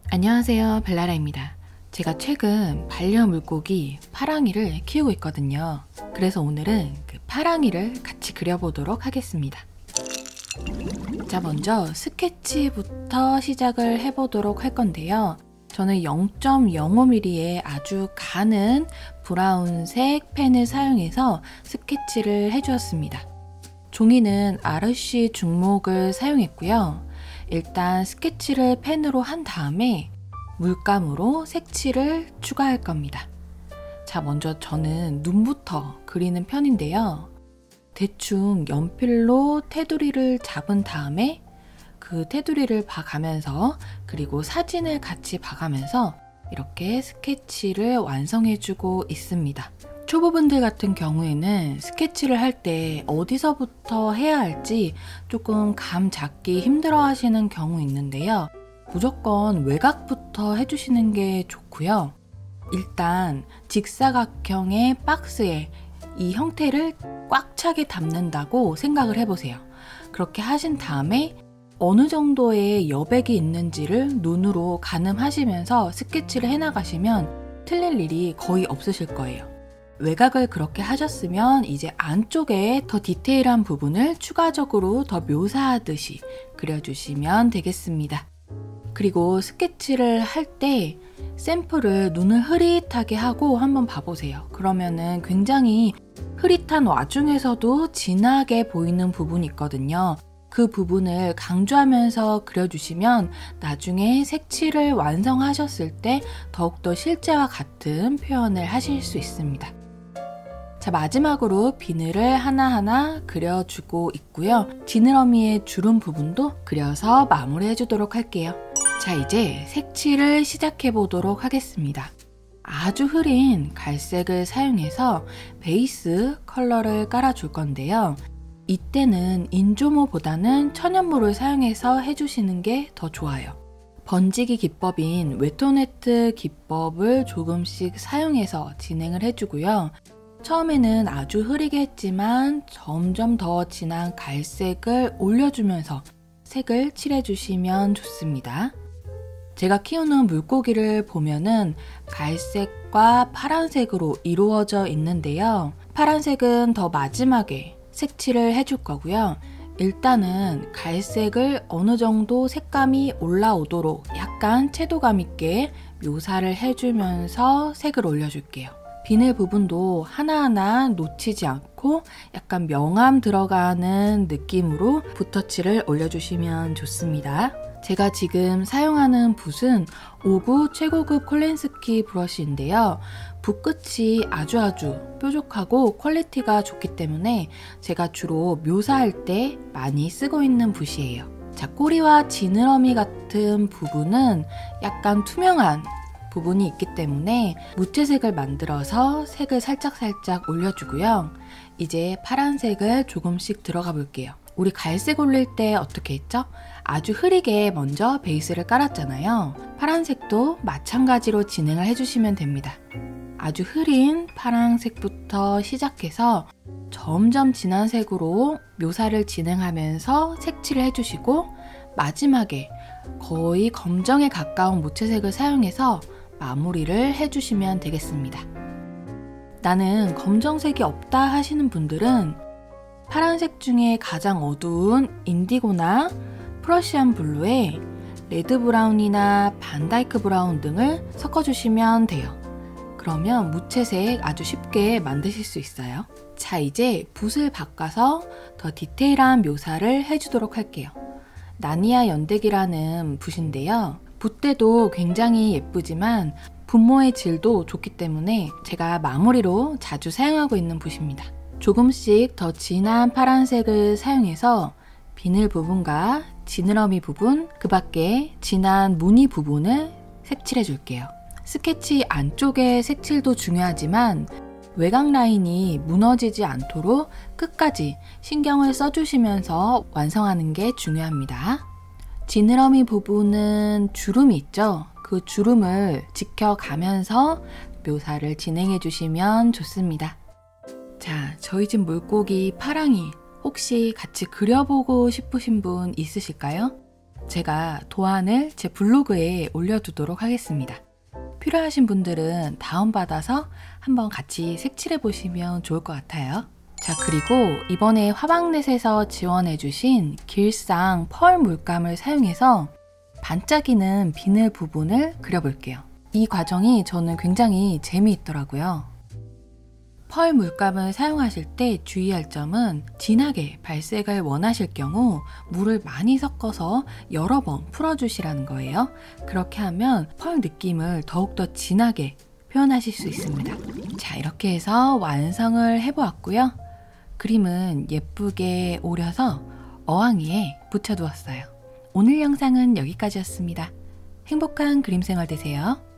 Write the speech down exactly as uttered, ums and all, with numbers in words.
안녕하세요, 벨라라입니다. 제가 최근 반려물고기 파랑이를 키우고 있거든요. 그래서 오늘은 그 파랑이를 같이 그려보도록 하겠습니다. 자, 먼저 스케치부터 시작을 해보도록 할 건데요. 저는 영 점 영오 밀리미터의 아주 가는 브라운색 펜을 사용해서 스케치를 해주었습니다. 종이는 아르씨 중목을 사용했고요. 일단 스케치를 펜으로 한 다음에 물감으로 색칠을 추가할 겁니다. 자, 먼저 저는 눈부터 그리는 편인데요. 대충 연필로 테두리를 잡은 다음에 그 테두리를 봐가면서, 그리고 사진을 같이 봐가면서 이렇게 스케치를 완성해주고 있습니다. 초보분들 같은 경우에는 스케치를 할 때 어디서부터 해야 할지 조금 감 잡기 힘들어 하시는 경우 있는데요. 무조건 외곽부터 해주시는 게 좋고요. 일단 직사각형의 박스에 이 형태를 꽉 차게 담는다고 생각을 해보세요. 그렇게 하신 다음에 어느 정도의 여백이 있는지를 눈으로 가늠하시면서 스케치를 해나가시면 틀릴 일이 거의 없으실 거예요. 외곽을 그렇게 하셨으면 이제 안쪽에 더 디테일한 부분을 추가적으로 더 묘사하듯이 그려주시면 되겠습니다. 그리고 스케치를 할 때 샘플을 눈을 흐릿하게 하고 한번 봐보세요. 그러면은 굉장히 흐릿한 와중에서도 진하게 보이는 부분이 있거든요. 그 부분을 강조하면서 그려주시면 나중에 색칠을 완성하셨을 때 더욱더 실제와 같은 표현을 하실 수 있습니다. 자, 마지막으로 비늘을 하나하나 그려주고 있고요. 지느러미의 주름 부분도 그려서 마무리해 주도록 할게요. 자, 이제 색칠을 시작해 보도록 하겠습니다. 아주 흐린 갈색을 사용해서 베이스 컬러를 깔아줄 건데요. 이때는 인조모보다는 천연모를 사용해서 해주시는 게 더 좋아요. 번지기 기법인 웨토네트 기법을 조금씩 사용해서 진행을 해주고요. 처음에는 아주 흐리게 했지만 점점 더 진한 갈색을 올려주면서 색을 칠해주시면 좋습니다. 제가 키우는 물고기를 보면은 갈색과 파란색으로 이루어져 있는데요. 파란색은 더 마지막에 색칠을 해줄 거고요. 일단은 갈색을 어느 정도 색감이 올라오도록 약간 채도감 있게 묘사를 해주면서 색을 올려줄게요. 비늘 부분도 하나하나 놓치지 않고 약간 명암 들어가는 느낌으로 붓터치를 올려주시면 좋습니다. 제가 지금 사용하는 붓은 오구 최고급 콜렌스키 브러쉬인데요. 붓끝이 아주 아주 뾰족하고 퀄리티가 좋기 때문에 제가 주로 묘사할 때 많이 쓰고 있는 붓이에요. 자, 꼬리와 지느러미 같은 부분은 약간 투명한 부분이 있기 때문에 무채색을 만들어서 색을 살짝살짝 올려주고요. 이제 파란색을 조금씩 들어가 볼게요. 우리 갈색 올릴 때 어떻게 했죠? 아주 흐리게 먼저 베이스를 깔았잖아요. 파란색도 마찬가지로 진행을 해주시면 됩니다. 아주 흐린 파란색부터 시작해서 점점 진한 색으로 묘사를 진행하면서 색칠을 해주시고, 마지막에 거의 검정에 가까운 무채색을 사용해서 마무리를 해주시면 되겠습니다. 나는 검정색이 없다 하시는 분들은 파란색 중에 가장 어두운 인디고나 프러시안 블루에 레드 브라운이나 반다이크 브라운 등을 섞어주시면 돼요. 그러면 무채색 아주 쉽게 만드실 수 있어요. 자, 이제 붓을 바꿔서 더 디테일한 묘사를 해주도록 할게요. 나니아 연대기라는 붓인데요. 붓대도 굉장히 예쁘지만 분모의 질도 좋기 때문에 제가 마무리로 자주 사용하고 있는 붓입니다. 조금씩 더 진한 파란색을 사용해서 비늘 부분과 지느러미 부분, 그 밖에 진한 무늬 부분을 색칠해 줄게요. 스케치 안쪽의 색칠도 중요하지만 외곽 라인이 무너지지 않도록 끝까지 신경을 써주시면서 완성하는 게 중요합니다. 지느러미 부분은 주름이 있죠? 그 주름을 지켜가면서 묘사를 진행해 주시면 좋습니다. 자, 저희 집 물고기 파랑이 혹시 같이 그려보고 싶으신 분 있으실까요? 제가 도안을 제 블로그에 올려두도록 하겠습니다. 필요하신 분들은 다운받아서 한번 같이 색칠해 보시면 좋을 것 같아요. 자, 그리고 이번에 화방넷에서 지원해주신 길상 펄 물감을 사용해서 반짝이는 비늘 부분을 그려볼게요. 이 과정이 저는 굉장히 재미있더라고요. 펄 물감을 사용하실 때 주의할 점은 진하게 발색을 원하실 경우 물을 많이 섞어서 여러 번 풀어주시라는 거예요. 그렇게 하면 펄 느낌을 더욱더 진하게 표현하실 수 있습니다. 자, 이렇게 해서 완성을 해보았고요. 그림은 예쁘게 오려서 어항위에 붙여두었어요. 오늘 영상은 여기까지였습니다. 행복한 그림 생활 되세요.